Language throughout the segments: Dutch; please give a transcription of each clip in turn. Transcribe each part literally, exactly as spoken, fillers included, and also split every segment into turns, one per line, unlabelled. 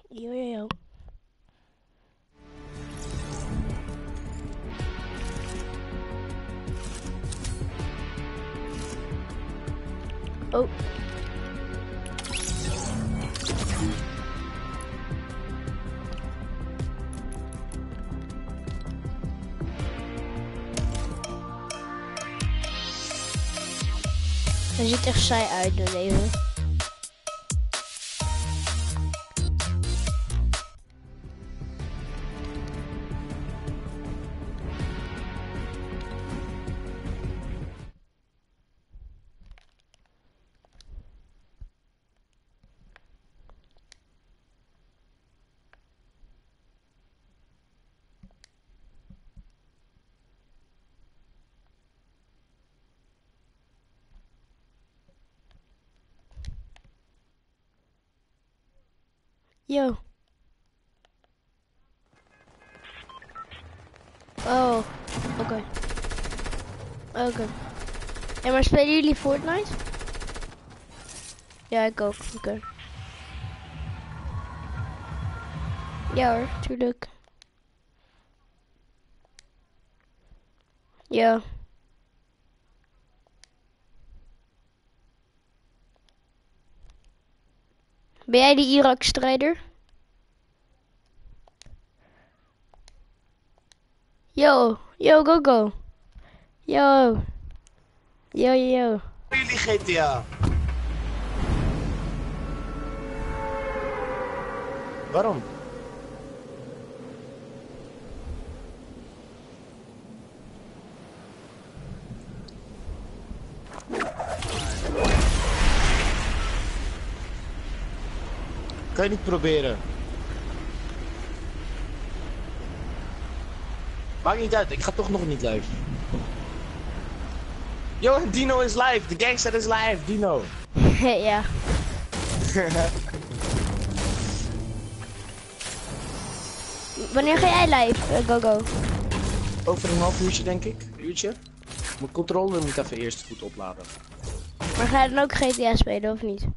Yo, yo, yo. Oh. Hij ziet echt saai uit, de leven. Yo. Oh, oké. Okay. Oké. Okay. Ja, maar spelen jullie Fortnite? Ja, ik ook. Oké. Okay. Ja hoor, tuurlijk. Ja. Ben jij die Irak-strijder? Yo, yo, go, go. Yo. Yo, yo, yo.
Jullie G T A. Waarom? Kan je niet proberen? Maakt niet uit, ik ga toch nog niet live. Yo, Dino is live, de gangster is live, Dino.
Ja. Wanneer ga jij live, uh, go go?
Over een half uurtje denk ik, een uurtje. Mijn controller moet even eerst goed opladen.
Maar ga je dan ook G T A spelen of niet?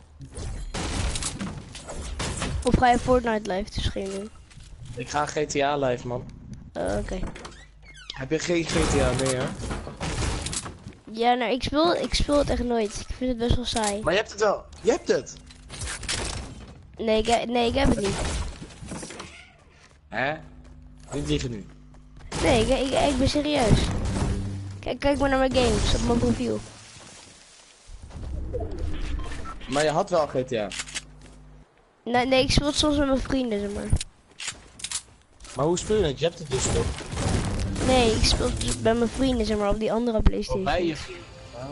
Of ga je Fortnite live te schelen?
Ik ga G T A live, man.
Uh, Oké. Okay.
Heb je geen G T A meer?
Ja, nou, ik speel, ik speel het echt nooit. Ik vind het best wel saai.
Maar je hebt het wel. Je hebt het.
Nee, ik, he nee, ik heb het niet.
Hè? Niet liegen nu.
Nee, ik, ik, ik ben serieus. Kijk, kijk maar naar mijn games op mijn profiel.
Maar je had wel G T A.
Nee, nee, ik speel het soms met mijn vrienden, zeg maar.
Maar hoe speel je het? Je hebt het dus toch?
Nee, ik speel het bij mijn vrienden, zeg maar, op die andere PlayStation.
Oh, bij je vrienden. Oh.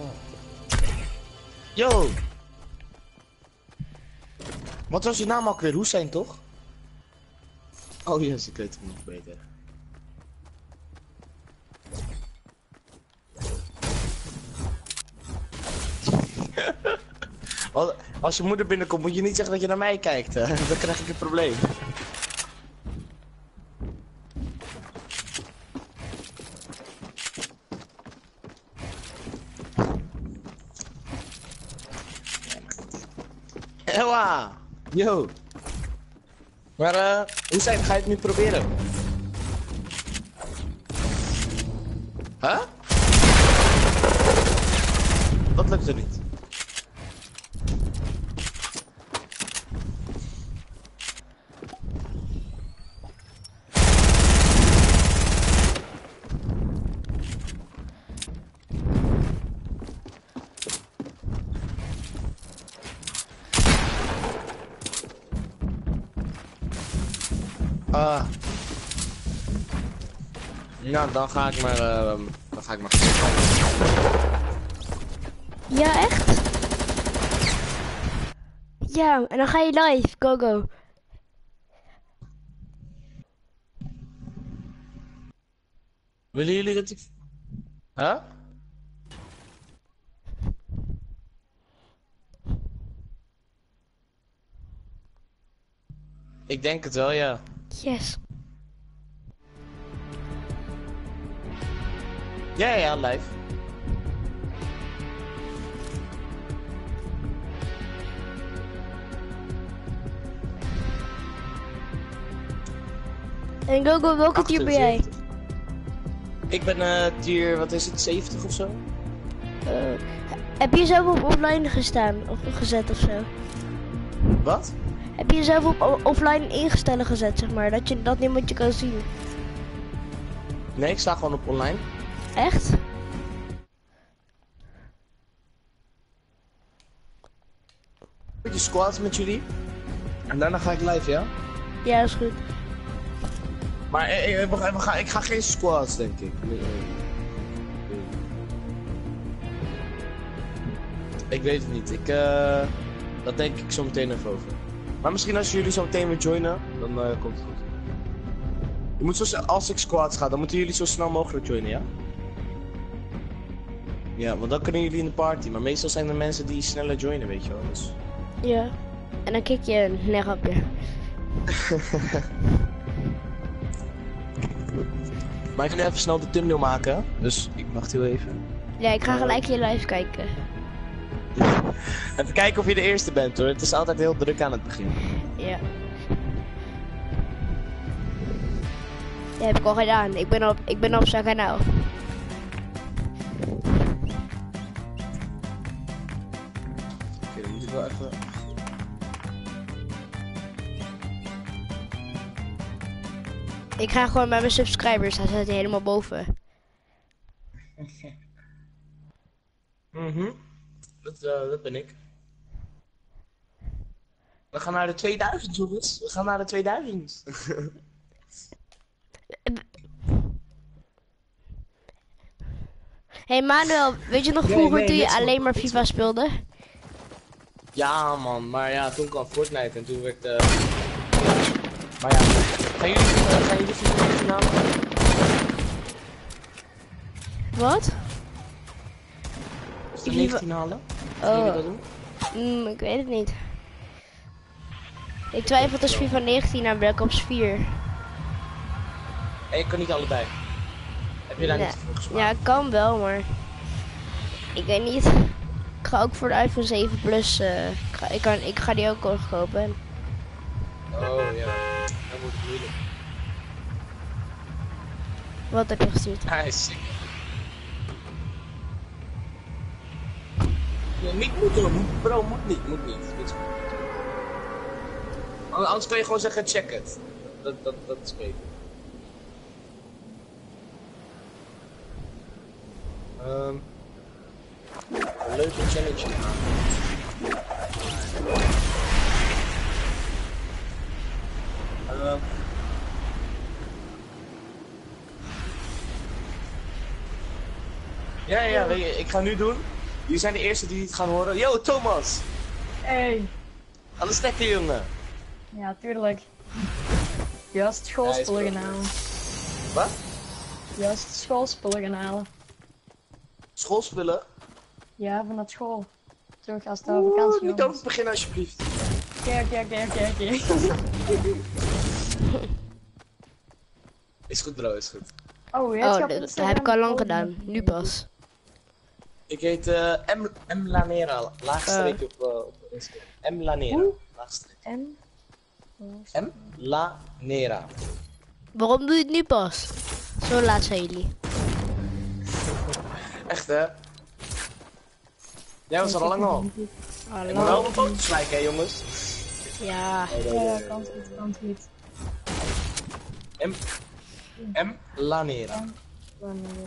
Yo! Wat was je naam ook weer? Hussein, toch? Oh yes, ik weet het nog beter. Als je moeder binnenkomt, moet je niet zeggen dat je naar mij kijkt. Hè? Dan krijg ik een probleem. Ewa! Yo! Maar uh, hoe zijn, ga je het nu proberen? Huh? Dat lukt er niet. Ah. Nou, dan ga ik maar, uh, dan ga ik maar.
Ja, echt? Ja, en dan ga je live, go go.
Willen jullie dat ik... Huh? Ik denk het wel, ja.
Yes.
Ja, ja, live.
En Gogo, welke tier ben jij?
achtenzeventig. Ik ben eh tier, wat is het, zeventig of zo?
Uh, heb je jezelf op offline gestaan of gezet of zo?
Wat?
Heb je jezelf op offline instellen gezet, zeg maar, dat je dat niemand je kan zien?
Nee, ik sta gewoon op online.
Echt?
Beetje squads met jullie. En daarna ga ik live, ja?
Ja, is goed.
Maar eh, eh, we gaan, we gaan, ik ga geen squads, denk ik. Nee, nee. Ik weet het niet. Ik, uh, dat denk ik zo meteen even over. Maar misschien als jullie zo meteen weer joinen, dan uh, komt het goed. Je moet zo, als ik squads ga, dan moeten jullie zo snel mogelijk joinen, ja? Ja, want dan kunnen jullie in de party. Maar meestal zijn er mensen die sneller joinen, weet je wel. Dus...
Ja. En dan kik je een nee, grapje.
Maar ik ga nu even snel de thumbnail maken. Dus ik wacht heel even.
Ja, ik ga gelijk je live kijken.
Even kijken of je de eerste bent hoor. Het is altijd heel druk aan het begin.
Ja. Dat heb ik al gedaan. Ik ben op, ik ben op zijn kanaal.
Oké, dan moet ik wel even...
Ik ga gewoon met mijn subscribers, hij staat hier helemaal boven.
Mhm. Dat, uh, dat ben ik. We gaan naar de tweeduizend, jongens. We gaan naar de tweeduizend.
Hey Manuel, weet je nog
Nee,
vroeger
nee,
toen je
niks, man.
alleen maar
Niks,
FIFA
man.
speelde?
Ja, man. Maar ja, toen kwam Fortnite en toen werd... Uh... Maar ja, gaan jullie, uh, gaan jullie FIFA negentien halen?
Wat?
Is de
FIFA
negentien halen? Gaan jullie dat
Oh,
doen?
mm, ik weet het niet. Ik twijfel tussen FIFA negentien en Black Ops vier.
En ik kan niet allebei. Heb je daar
Ja,
niet voor gesmaakt?
ja, kan wel, maar ik weet niet. Ik ga ook voor de iPhone zeven Plus. Uh, ik, ga, ik, kan, ik ga die ook nog kopen.
Oh ja, dat wordt moeilijk.
Wat heb je gestuurd?
Hij is sick. Ja, niet moeten, bro, moet niet, moet niet. Moet niet. Anders kan je gewoon zeggen check het. Dat, dat, dat is beter. Um, een leuke challenge aan. Uh, ja, ja, weet je, ik ga nu doen. Jullie zijn de eerste die het gaan horen. Yo, Thomas!
Hey,
Alles stekken, jongen.
ja tuurlijk. Juist schoolspullen gaan halen.
Wat?
Juist schoolspullen gaan halen.
Schoolspullen?
Ja, van dat school. Terug als het over
Oeh,
vakantie
niet
was.
over beginnen alsjeblieft.
Oké, oké, oké, oké, oké.
Is goed bro, is goed.
Oh, weet je
Oh,
op
dat, dat
Instagram
heb ik al lang
ook
gedaan.
nog-
Nu pas.
Ik heet uh, M, M Lanera, laagstreepje op, uh, op Instagram. M Lanera,
Hoe?
laagstreepje.
En?
M Lanera.
Waarom doe je het nu pas? Zo laat zijn jullie.
Echt hè? Jij was er al lang al. Ik moet wel
Hallo.
mijn foto's liken hè jongens.
Ja.
Ja, kan goed, kan goed.
M, M Lanera.
Wanneer,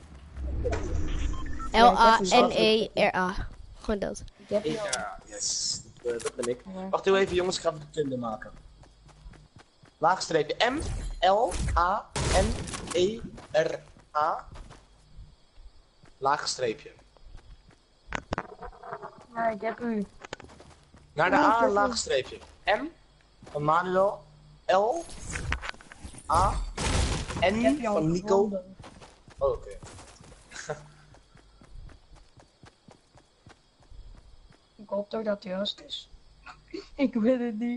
L A N E R A. Gewoon dat.
Ik heb je al.
Ja, yes. Dat, uh, dat ben ik.
Ja.
Wacht heel even jongens, ik ga even de Tinder maken. Laagstreepje M L A N E R A. Laagstreepje.
Ja, ik heb u.
Naar de
Ja,
A,
perfect.
laagstreepje. M van Manuel. L. A.
Ik heb
N
je al
van Nico.
gevonden.
Oh, oké.
Ik hoop toch dat het juist is. Ik weet het niet.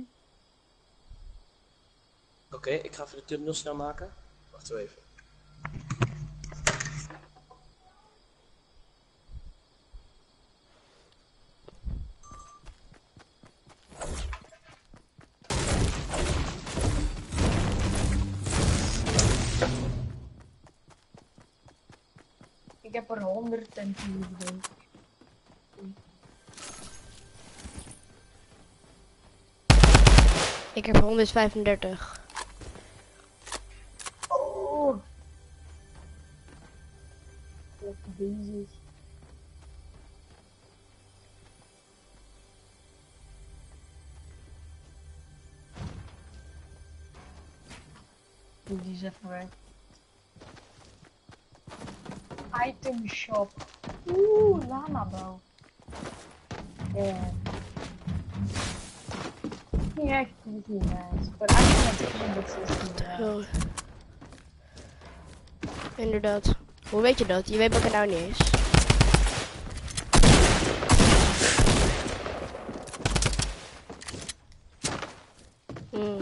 Oké, ik ga even de thumbnail snel maken. Wacht even.
Ik heb er honderd en tien denk ik.
Ik heb honderdvijfendertig.
Oh. Lekker bezig. Die is even weg. Item shop. Oeh, lama bouw. Ja. Niet echt niet nice. Maar eigenlijk honderdzestien.
Oh. Inderdaad. Hoe weet je dat? Je weet wat er nou niet is. Hmm.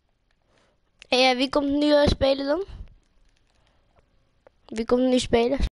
En ja, wie komt nu uh, spelen dan? Wie komt nu spelen?